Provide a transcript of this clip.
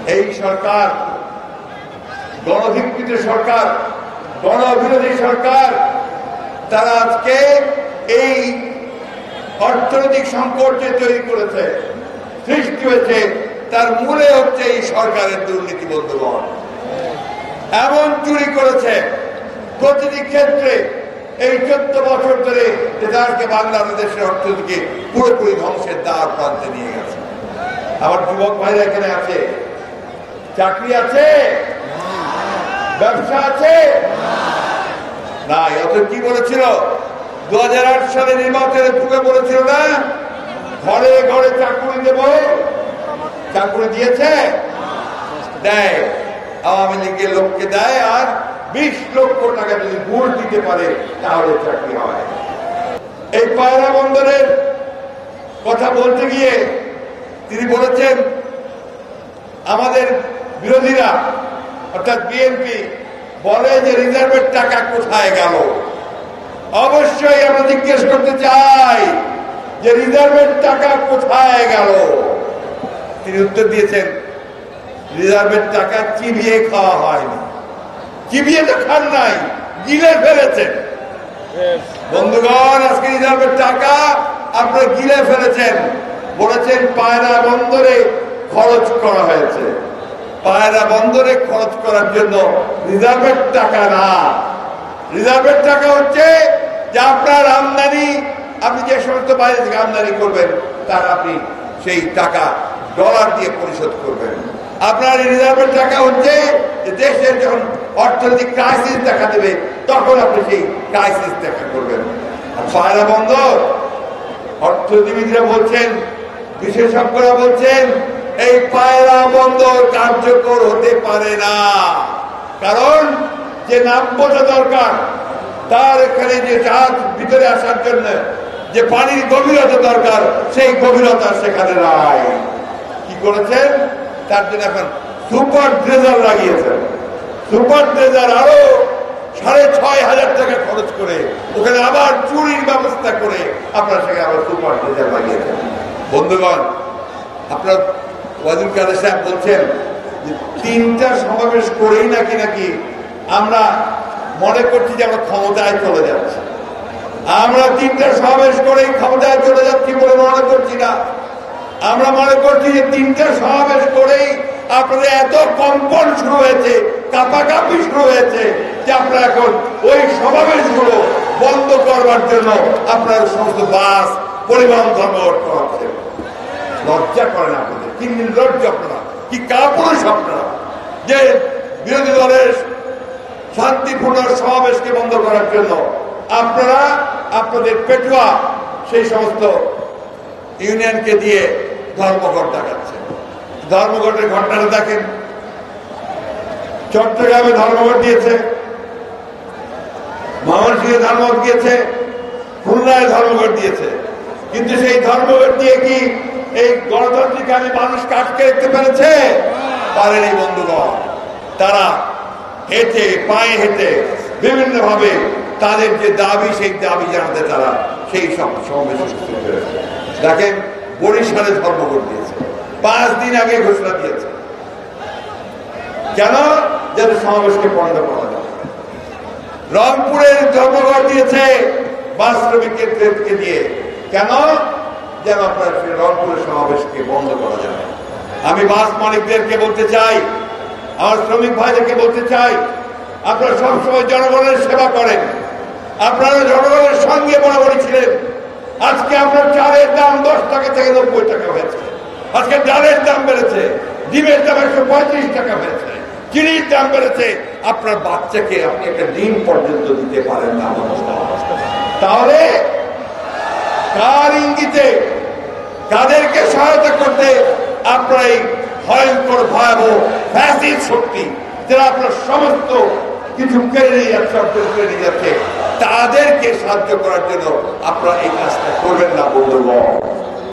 এই সরকার গণধিকৃত সরকার, গণবিরোধী সরকার, তারা আজকে এই অর্থনৈতিক সংকট যে তৈরি করেছে, সৃষ্টি হয়েছে, তার মূলে হচ্ছে এই সরকারের দুর্নীতি। বন্ধুগণ, এমন চুরি করেছে প্রতিটি ক্ষেত্রে এই 14 বছর ধরে, যে তাকে বাংলাদেশের অর্থনীতিকে পুরোপুরি ধ্বংসের দ্বার প্রান্তে নিয়ে গেছে। আমার যুবক ভাইরা এখানে আছে, চাকরি আছে, ব্যবসা আছে না। অত কি বলেছিল 2008 সালে নির্বাচনে ঢুকে বলেছিল না, ঘরে ঘরে চাকরি দেব। চাকরি দিয়েছে? দেয়, আওয়ামী লীগের লোককে দেয়, আর 20 লক্ষ টাকা যদি ঘুষ দিতে পারে তাহলে চাকরি হয়। এই পায়রা বন্দরের কথা বলতে গিয়ে তিনি বলেছেন, আমাদের বিরোধীরা অর্থাৎ বিএনপি বলে যে রিজার্ভের টাকা কোথায় গেল। অবশ্যই আমরা জিজ্ঞেস করতে চাই যে রিজার্ভের টাকা কোথায় গেল। তিনি উত্তর দিয়েছেন, রিজার্ভের টাকা চিবিয়ে খাওয়া হয়নি। চিবিয়ে তো খান নাই, গিলে ফেলেছেন। বন্ধুগণ, আজকে রিজার্ভের টাকা আপনারা গিলে ফেলেছেন। বলেছেন পায়রা বন্দরে খরচ করা হয়েছে। পায়রা বন্দরে খরচ করার জন্য রিজার্ভের টাকা না। রিজার্ভের টাকা হচ্ছে যে আপনার আমদানি, আপনি যে সমস্ত বাইরে থেকে আমদানি করবেন তার আপনি সেই টাকা ডলার দিয়ে পরিশোধ করবেন। আপনার রিজার্ভের টাকা হচ্ছে যে দেশের যখন অর্থনৈতিক ক্রাইসিস দেখা দেবে তখন আপনি সেই ক্রাইসিস দেখা করবেন। আর পায়রা বন্দর, অর্থনীতিবিদরা বলছেন, বিশেষজ্ঞরা বলছেন, এই পায়রা বন্দর কার্যকর হতে পারে না। কারণ যে নাব্যতা দরকার, তার এখানে যে জাহাজ ভিতরে আসার জন্য যে পানির গভীরতা দরকার, সেই গভীরতা সেখানে নাই। কি করেছেন? তার জন্য এখন সুপার ড্রেজার লাগিয়েছেন। সুপার ড্রেজার আরো 6,500 টাকা খরচ করে ওখানে আবার চুরির ব্যবস্থা করে আপনার সেখানে আবার সুপার ড্রেজার লাগিয়েছেন। বন্ধুগণ, আপনার ওয়াজির কাদের সাহেব বলছেন যে 3টা সমাবেশ করেই নাকি আমরা মনে করছি যে আমরা ক্ষমতায় চলে যাচ্ছি। আমরা 3টা সমাবেশ করেই ক্ষমতায় চলে যাচ্ছি বলে মনে করছি না। আমরা মনে করছি যে 3টা সমাবেশ করেই আপনাদের এত কম্পন শুরু হয়েছে, কাঁপাকাঁপি শুরু হয়েছে যে আপনারা এখন ওই সমাবেশগুলো বন্ধ করবার জন্য আপনার সমস্ত বাস পরিবহন ধর্মঘট করাচ্ছেন। লজ্জা করেন আপনাদের? কি নির্লজ্জ আপনারা, কি কাপুরুষ আপনারা, যে বিরোধী দলের শান্তিপূর্ণ সমাবেশকে বন্ধ করার জন্য আপনারা আপনাদের পেটুয়া সেই সমস্ত ইউনিয়নকে দিয়ে ধর্মঘট দেখাচ্ছেন। ধর্মঘটের ঘটনাটা দেখেন, চট্টগ্রামে ধর্মঘট দিয়েছে, ময়মনসিংহে ধর্মঘট দিয়েছে, খুলনায় ধর্মঘট দিয়েছে। কিন্তু সেই ধর্মঘট দিয়ে কি এই গণতান্ত্রিক আমি মানুষকে আটকে রাখতে পেরেছে? পারেনি। বন্ধুগণ, তারা হেঁটে, পায়ে হেঁটে বিভিন্ন ভাবে তাদের যে দাবি, সেই দাবি জানাতে তারা সেই সব সমাবেশ করেছে। দেখেন, বরিশালে ধর্মঘট দিয়েছে, 5 দিন আগে ঘোষণা দিয়েছে। কেন? যাতে সমাবেশকে বন্ধ করা যায়। রংপুরের ধর্মঘট দিয়েছে বাস শ্রমিককে দিয়ে। কেন? যেন আপনার রংপুরের সমাবেশকে বন্ধ করা যায়। আমি বাস মালিকদেরকে বলতে চাই, আমার শ্রমিক ভাইদেরকে বলতে চাই, আপনারা সবসময় জনগণের সেবা করেন, আপনারা জনগণের সঙ্গে বরাবরই ছিলেন। আজকে আপনার চালের দাম 10 টাকা থেকে 90 টাকা হয়েছে। আজকে ডালের দাম বেড়েছে, ডিমের দাম 135 টাকা হয়েছে, চিনির দাম বেড়েছে। আপনার বাচ্চাকে আপনি একটা ডিম পর্যন্ত দিতে পারেন না। তাহলে কার ইঙ্গিতে, কাদেরকে সহায়তা করতে আপনার এই ভয়ঙ্কর ভয়াবহ ফ্যাসিস্ট শক্তি, যারা আপনার সমস্ত কিছু কেড়ে নিয়ে যাচ্ছে, অর্জন কেড়ে নিয়ে যাচ্ছে, তাদেরকে সাহায্য করার জন্য আপনারা এই কাজটা করবেন না বন্ধুগণ।